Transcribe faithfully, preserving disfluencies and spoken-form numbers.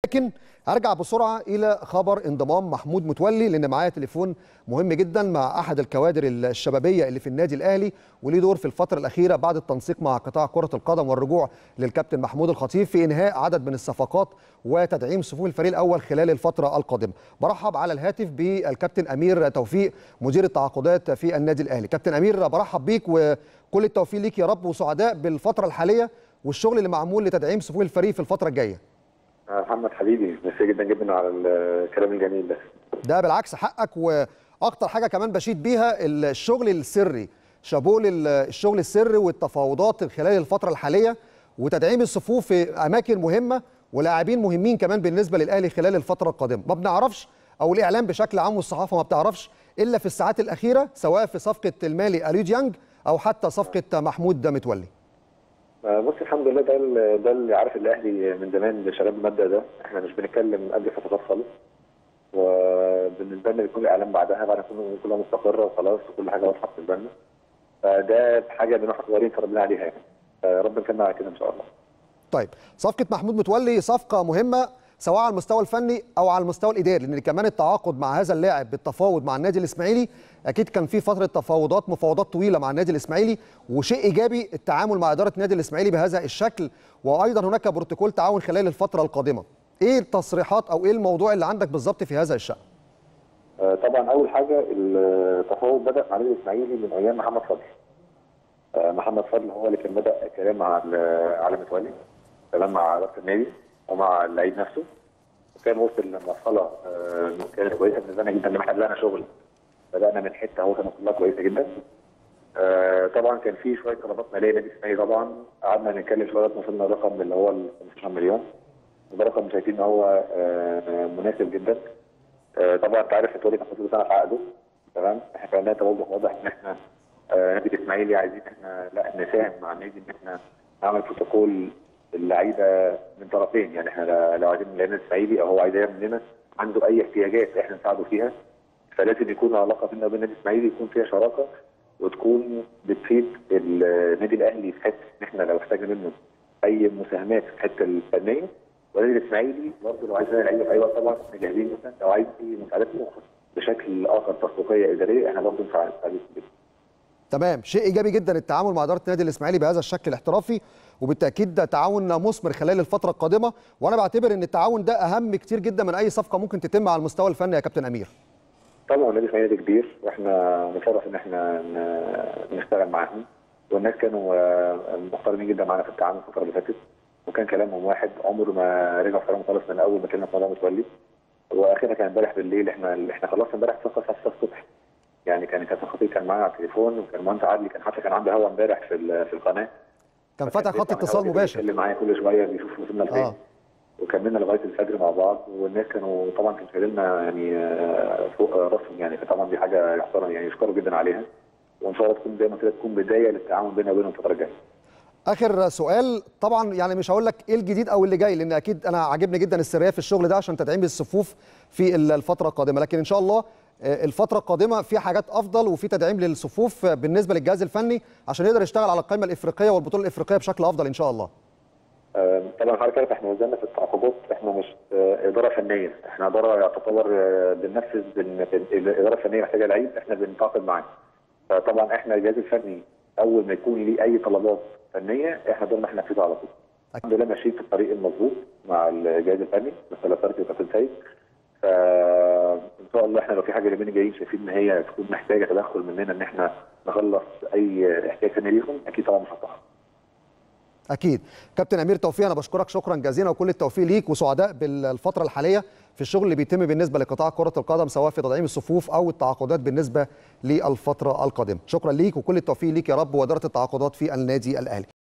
لكن هرجع بسرعه الى خبر انضمام محمود متولي، لان معايا تليفون مهم جدا مع احد الكوادر الشبابيه اللي في النادي الاهلي وليه دور في الفتره الاخيره بعد التنسيق مع قطاع كره القدم والرجوع للكابتن محمود الخطيب في انهاء عدد من الصفقات وتدعيم صفوف الفريق الاول خلال الفتره القادمه. برحب على الهاتف بالكابتن امير توفيق مدير التعاقدات في النادي الاهلي. كابتن امير، برحب بيك وكل التوفيق ليك يا رب، وسعداء بالفتره الحاليه والشغل اللي معمول لتدعيم صفوف الفريق في الفتره الجايه. محمد حبيبي، ميرسي جدا جدا على الكلام الجميل ده. ده بالعكس حقك، واكتر حاجه كمان بشيد بيها الشغل السري، شابوه للشغل السري والتفاوضات خلال الفتره الحاليه وتدعيم الصفوف في اماكن مهمه ولاعبين مهمين كمان بالنسبه للاهلي خلال الفتره القادمه. ما بنعرفش او الاعلام بشكل عام والصحافه ما بتعرفش الا في الساعات الاخيره، سواء في صفقه المالي اليو ديانج او حتى صفقه محمود متولي. بص، الحمد لله ده ده اللي عارف الاهلي من زمان شباب المبدا ده، احنا مش بنتكلم قبل فترات خالص، وبالنسبه لنا بيكون الاعلام بعدها بعد ما كلها مستقره وخلاص وكل حاجه واضحه بالنسبه لنا، فده حاجه بنروح صغيرين فربنا عليها يعني، فربنا يكمل على كده ان شاء الله. طيب، صفقه محمود متولي صفقه مهمه سواء على المستوى الفني او على المستوى الاداري، لان كمان التعاقد مع هذا اللاعب بالتفاوض مع النادي الاسماعيلي اكيد كان في فتره تفاوضات مفاوضات طويله مع النادي الاسماعيلي، وشيء ايجابي التعامل مع اداره النادي الاسماعيلي بهذا الشكل، وايضا هناك بروتوكول تعاون خلال الفتره القادمه. ايه التصريحات او ايه الموضوع اللي عندك بالظبط في هذا الشأن؟ آه طبعا اول حاجه التفاوض بدا مع النادي الاسماعيلي من ايام محمد فضل. آه محمد فضل هو اللي كان بدا الكلام مع على متولي، كلام مع اداره النادي ومع اللعيب نفسه، وكان وصل لمرحله آه كانت كويسه بالنسبه لنا جدا، لما احنا بدانا شغل بدانا من حته هو كان وصل لها كويسه جدا. آه طبعا كان في شويه طلبات ماليه نادي الاسماعيلي، طبعا قعدنا نتكلم شويه وصلنا لرقم اللي هو ال خمستاشر مليون، وده رقم شايفين ان هو آه مناسب جدا. آه طبعا انت عارف متولي كان فاضل سنه في عقده، تمام؟ احنا كان لنا توجه واضح ان احنا آه نادي الاسماعيلي عايزين احنا لا نساهم مع النادي ان احنا نعمل بروتوكول اللعيبه من طرفين، يعني احنا لو عايزين النادي الاسماعيلي او هو عايز يعمل لنا عنده اي احتياجات احنا نساعده فيها، فلازم يكون العلاقه بيننا وبين النادي الاسماعيلي يكون فيها شراكه وتكون بتفيد النادي الاهلي في حته ان احنا لو احتاجنا منه اي مساهمات في الحته الفنيه، والنادي الاسماعيلي برضه لو عايز لعيبه في اي وقت طبعا احنا جاهزين جدا، لو عايز اي مساعدات اخرى بشكل اخر تسويقيه اداريه احنا برضه نساعد جدا. تمام، شيء ايجابي جدا التعامل مع اداره النادي الاسماعيلي بهذا الشكل الاحترافي، وبالتاكيد ده تعاون مثمر خلال الفتره القادمه، وانا بعتبر ان التعاون ده اهم كتير جدا من اي صفقه ممكن تتم على المستوى الفني يا كابتن امير. طبعا النادي الاسماعيلي كبير واحنا نتشرف ان احنا نشتغل معاهم، والناس كانوا محترمين جدا معانا في التعامل الفتره اللي فاتت، وكان كلامهم واحد عمره ما رجع كلامهم خالص من اول ما كنا في موضوع متولي، واخيرا كان امبارح بالليل احنا احنا خلصنا امبارح الصفقه الساعه ستة الصبح، يعني كان كابتن خطيب كان معايا على التليفون، وكان مهندس عدلي كان حتى كان عنده هوا امبارح في في القناه، كان فاتح خط اتصال مباشر اللي معايا كل شويه بيشوف وصلنا لفين، اه وكملنا لغايه الفجر مع بعض، والناس كانوا طبعا كانوا شايليننا يعني فوق راسهم، يعني فطبعا دي حاجه يحترم يعني يشكروا جدا عليها، وان شاء الله تكون زي ما كده تكون بدايه للتعاون بيننا وبينهم الفتره الجايه. اخر سؤال، طبعا يعني مش هقول لك ايه الجديد او اللي جاي، لان اكيد انا عاجبني جدا السريه في الشغل ده عشان تدعيم الصفوف في الفتره القادمه، لكن ان شاء الله الفتره القادمه في حاجات افضل وفي تدعيم للصفوف بالنسبه للجهاز الفني عشان يقدر يشتغل على القائمه الافريقيه والبطوله الافريقيه بشكل افضل ان شاء الله. طبعا حضرتك عارف احنا نزلنا في التعاقدات، احنا مش اداره فنيه، احنا اداره تعتبر بننفذ، الاداره الفنيه محتاجه لعيب احنا بنتعاقد معاه، فطبعا احنا الجهاز الفني اول ما يكون ليه اي طلبات فنيه احنا دورنا احنا ننفذها على طول. الحمد لله ماشيين في الطريق المظبوط مع الجهاز الفني مثل فرقه وكابتن سيد، فان شاء الله احنا لو في حاجه اليومين الجايين شايفين ان هي تكون محتاجه تدخل مننا ان احنا نخلص اي احتياج فني ليهم، اكيد طبعا مش هنطلع. اكيد. كابتن امير توفيق، انا بشكرك شكرا جزيلا وكل التوفيق ليك، وسعداء بالفتره الحاليه في الشغل اللي بيتم بالنسبه لقطاع كره القدم سواء في تدعيم الصفوف او التعاقدات بالنسبه للفتره القادمه. شكرا ليك وكل التوفيق ليك يا رب واداره التعاقدات في النادي الاهلي.